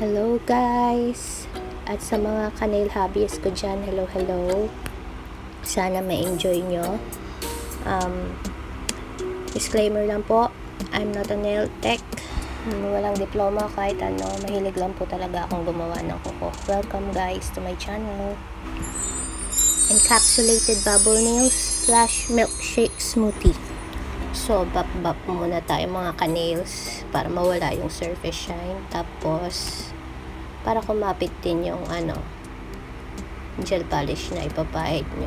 Hello guys! At sa mga ka-nail hobbyist ko dyan, hello. Sana ma-enjoy nyo. Disclaimer lang po, I'm not a nail tech. Walang diploma kahit ano. Mahilig lang po talaga akong gumawa ng kuko. Welcome guys to my channel. Encapsulated bubble nails / milkshake smoothie. So, bap muna tayo mga ka-nails para mawala yung surface shine. Tapos, para kumapit din yung gel polish na ipapahid nyo.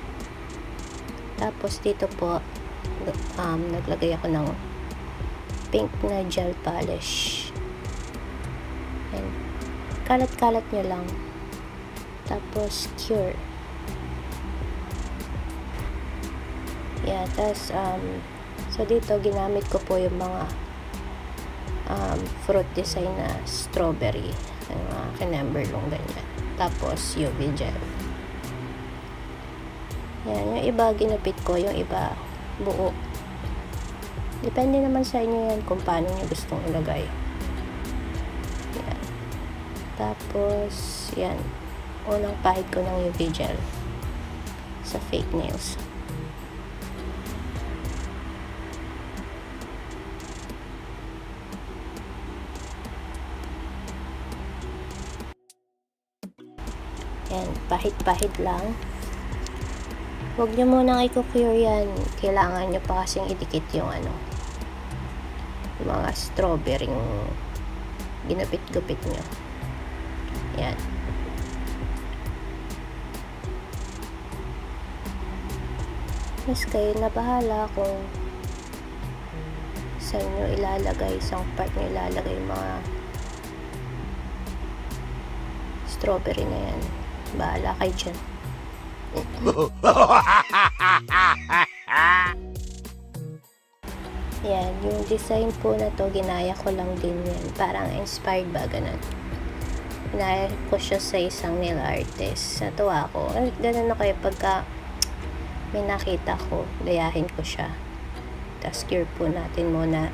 Tapos, dito po, naglagay ako ng pink na gel polish. And, kalat-kalat nyo lang. Tapos, cure. Yeah, tapos, so dito ginamit ko po yung mga fruit design na strawberry, yung mga kinamberlong ganyan. Tapos UV gel. Yan, yung iba ginupit ko, yung iba buo. Depende naman sa inyo yan kung paano nyo gustong ilagay. Yan. Tapos yan, unang pahid ko ng UV gel sa fake nails. Yan, pahid-pahid lang. Huwag nyo munang i-cure yan. Kailangan nyo pa kasing idikit yung mga strawberry ginupit-gupit nyo. Yan. Mas kayo na bahala kung saan nyo ilalagay, isang part nyo ilalagay yung mga strawberry na yan. Bahala kayo dyan. Yan, yung design po na to, ginaya ko lang din yan. Parang inspired ba, ganun. Ginaya ko siya sa isang nail artist. Natuwa ako. Ganun na kayo pagka may nakita ko, gayahin ko siya. Tapos cure po natin muna.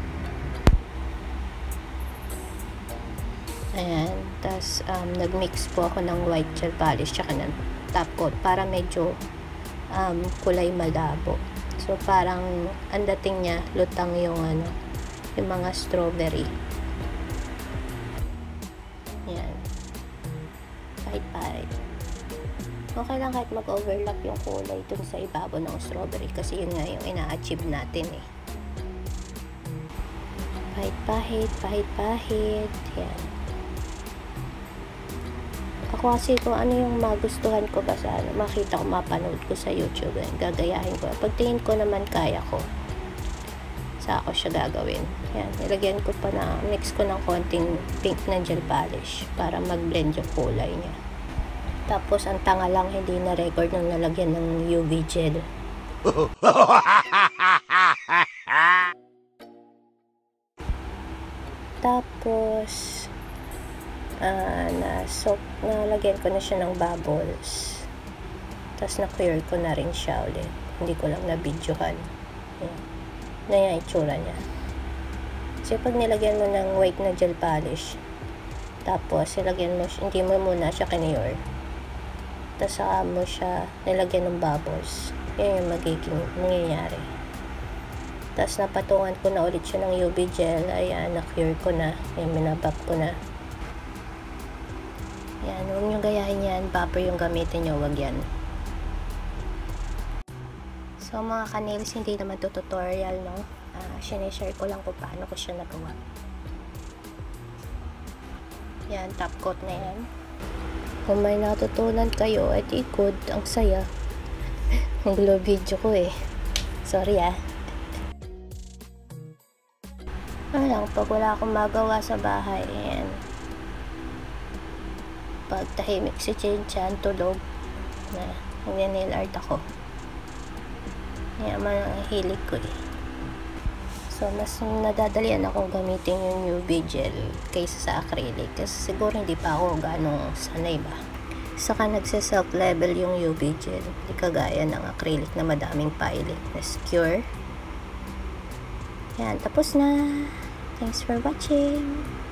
Ayan, tapos nagmix po ako ng white gel polish tsaka ng top coat para medyo kulay malabo. So parang ang dating niya lutang yung yung mga strawberry. Ayan. Pahit-pahit. Okay lang kahit mag-overlap yung kulay dun sa ibabaw ng strawberry kasi yun nga yung ina-achieve natin eh. Pahit-pahit. Ayan. Ako kasi kung ano yung magustuhan ko ba sa makita ko, mapanood ko sa YouTube, gagayahin ko. Pagtingin ko naman kaya ko, sa ako siya gagawin. Yan, nilagyan ko pa na, mix ko ng konting pink na gel polish para mag-blend yung kulay niya. Tapos, ang tanga lang, hindi na record nung nalagyan ng UV gel. Tapos, nalagyan ko na siya ng bubbles. Tapos na-clear ko na rin siya ulit. Hindi ko lang na-videohan. Na yung itsura niya. Kasi pag nilagyan mo ng white na gel polish, tapos nilagyan mo, hindi mo muna siya kinure. Tapos saka mo siya nilagyan ng bubbles. Yan yung magiging nangyayari. Tapos napatungan ko na ulit siya ng UV gel. Ayan, na-cure ko na. Ayan, minabap ko na. Yan, huwag nyo gayahin yan. Buffer yung gamitin nyo, huwag yan. So, mga ka-nails, hindi naman to tutorial, no? Sinishare ko lang kung paano ko siya nagawa. Yan, top coat na yan. Kung may natutunan kayo, edi good. Ang saya. Ang gulo video ko eh. Sorry ah. Lang, pag wala akong magawa sa bahay, yan. Pag tahimik si Chinchan, tulog na nail art ako. Yan man ang hilig ko eh. So mas nadadalian akong gamitin yung UV gel kaysa sa acrylic kasi siguro hindi pa ako ganong sanay ba. Saka nagse-self level yung UV gel, hindi kagaya ng acrylic na madaming piling. Secure. Yan, tapos na. Thanks for watching.